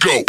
go。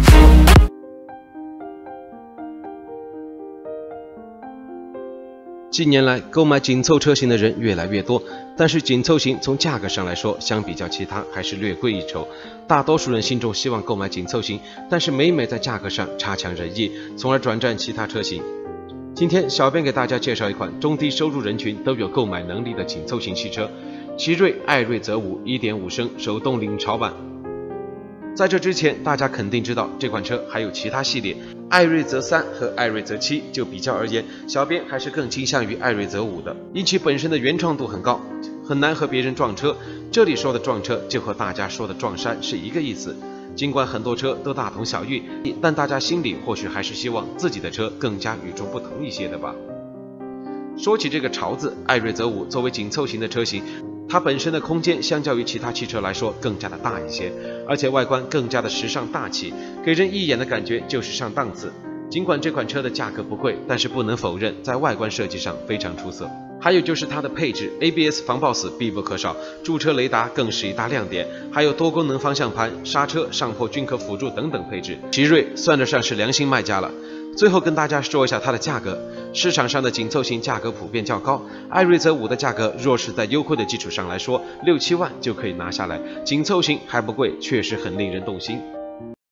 近年来，购买紧凑车型的人越来越多，但是紧凑型从价格上来说，相比较其他还是略贵一筹。大多数人心中希望购买紧凑型，但是每每在价格上差强人意，从而转战其他车型。今天，小编给大家介绍一款中低收入人群都有购买能力的紧凑型汽车——奇瑞艾瑞泽5 1.5 升手动领潮版。在这之前，大家肯定知道这款车还有其他系列，艾瑞泽3和艾瑞泽7就比较而言，小编还是更倾向于艾瑞泽5的，因其本身的原创度很高，很难和别人撞车。这里说的撞车，就和大家说的撞衫是一个意思。尽管很多车都大同小异，但大家心里或许还是希望自己的车更加与众不同一些的吧。说起这个潮字，艾瑞泽5作为紧凑型的车型，它本身的空间相较于其他汽车来说更加的大一些，而且外观更加的时尚大气，给人一眼的感觉就是上档次。尽管这款车的价格不贵，但是不能否认在外观设计上非常出色。还有就是它的配置 ，ABS 防抱死必不可少，驻车雷达更是一大亮点，还有多功能方向盘、刹车、上坡均可辅助等等配置，奇瑞算得上是良心卖家了。最后跟大家说一下它的价格，市场上的紧凑型价格普遍较高，艾瑞泽5的价格若是在优惠的基础上来说，6、7万就可以拿下来，紧凑型还不贵，确实很令人动心。